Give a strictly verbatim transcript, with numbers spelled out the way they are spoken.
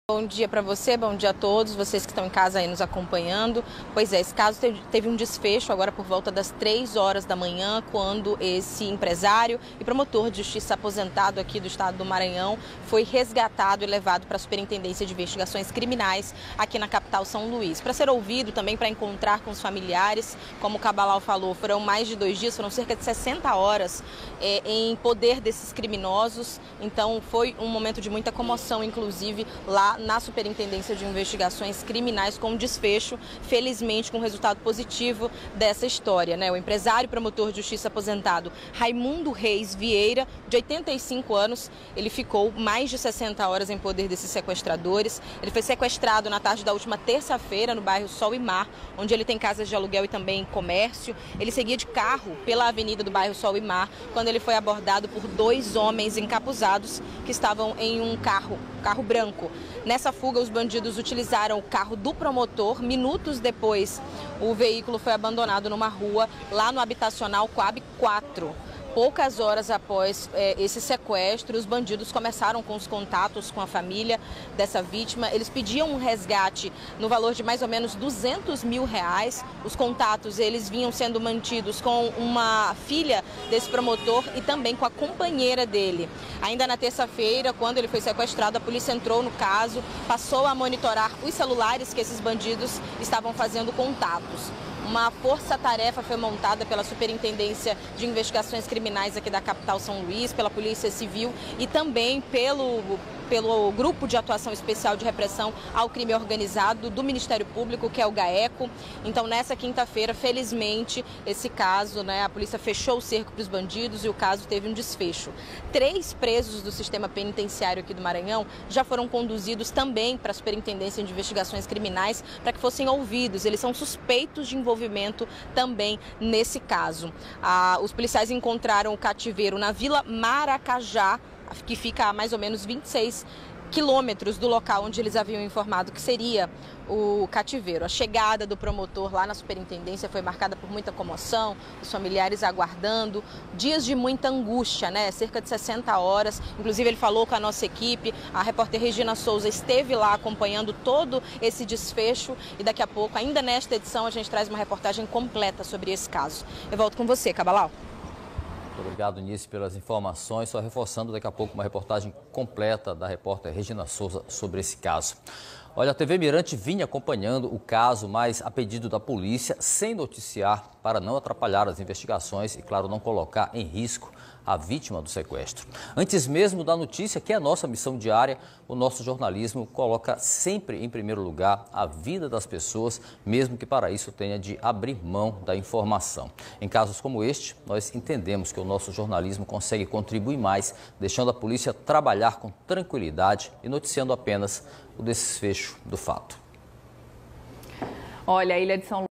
Bom dia para você, bom dia a todos, vocês que estão em casa aí nos acompanhando. Pois é, esse caso teve um desfecho agora por volta das três horas da manhã, quando esse empresário e promotor de justiça aposentado aqui do estado do Maranhão foi resgatado e levado para a Superintendência de Investigações Criminais aqui na capital São Luís. Para ser ouvido, também para encontrar com os familiares, como o Cabalal falou, foram mais de dois dias, foram cerca de sessenta horas é, em poder desses criminosos. Então foi um momento de muita comoção, inclusive lá na Superintendência de Investigações Criminais, com um desfecho, felizmente, com um resultado positivo dessa história, né? O empresário e promotor de justiça aposentado Raimundo Reis Vieira, de oitenta e cinco anos, ele ficou mais de sessenta horas em poder desses sequestradores. Ele foi sequestrado na tarde da última terça-feira no bairro Sol e Mar, onde ele tem casas de aluguel e também comércio. Ele seguia de carro pela avenida do bairro Sol e Mar, quando ele foi abordado por dois homens encapuzados que estavam em um carro, carro branco. Nessa fuga, os bandidos utilizaram o carro do promotor. Minutos depois, o veículo foi abandonado numa rua lá no habitacional Coab quatro. Poucas horas após é, esse sequestro, os bandidos começaram com os contatos com a família dessa vítima. Eles pediam um resgate no valor de mais ou menos duzentos mil reais. Os contatos eles vinham sendo mantidos com uma filha desse promotor e também com a companheira dele. Ainda na terça-feira, quando ele foi sequestrado, a polícia entrou no caso, passou a monitorar os celulares que esses bandidos estavam fazendo contatos. Uma força-tarefa foi montada pela Superintendência de Investigações Criminais aqui da capital São Luís, pela Polícia Civil e também pelo, pelo Grupo de Atuação Especial de Repressão ao Crime Organizado do Ministério Público, que é o GAECO. Então, nessa quinta-feira, felizmente, esse caso, né, a polícia fechou o cerco para os bandidos e o caso teve um desfecho. Três presos do sistema penitenciário aqui do Maranhão já foram conduzidos também para a Superintendência de Investigações Criminais para que fossem ouvidos. Eles são suspeitos de envolvimento também nesse caso. Ah, os policiais encontraram o cativeiro na Vila Maracajá, que fica a mais ou menos vinte e seis quilômetros do local onde eles haviam informado que seria o cativeiro. A chegada do promotor lá na superintendência foi marcada por muita comoção, os familiares aguardando, dias de muita angústia, né? Cerca de sessenta horas. Inclusive, ele falou com a nossa equipe, a repórter Regina Souza esteve lá acompanhando todo esse desfecho e daqui a pouco, ainda nesta edição, a gente traz uma reportagem completa sobre esse caso. Eu volto com você, Cabalal. Muito obrigado, Nice, pelas informações. Só reforçando daqui a pouco uma reportagem completa da repórter Regina Souza sobre esse caso. Olha, a T V Mirante vinha acompanhando o caso, mas a pedido da polícia, sem noticiar, para não atrapalhar as investigações e, claro, não colocar em risco a vítima do sequestro. Antes mesmo da notícia, que é a nossa missão diária, o nosso jornalismo coloca sempre em primeiro lugar a vida das pessoas, mesmo que para isso tenha de abrir mão da informação. Em casos como este, nós entendemos que o nosso jornalismo consegue contribuir mais, deixando a polícia trabalhar com tranquilidade e noticiando apenas o desfecho do fato. Olha, a Ilha de São